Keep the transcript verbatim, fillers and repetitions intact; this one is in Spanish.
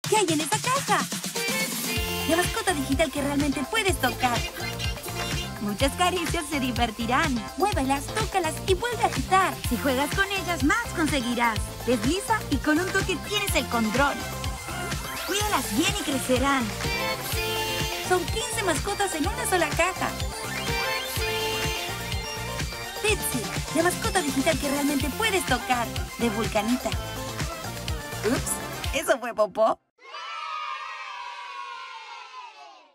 ¿Qué hay en esa caja? La mascota digital que realmente puedes tocar. Muchas caricias se divertirán. Muévelas, tócalas y vuelve a agitar. Si juegas con ellas, más conseguirás. Desliza y con un toque tienes el control. Cuídalas bien y crecerán. Son quince mascotas en una sola caja. Pitsy, la mascota digital que realmente puedes tocar. De Vulcanita. Ups, ¿eso fue popó?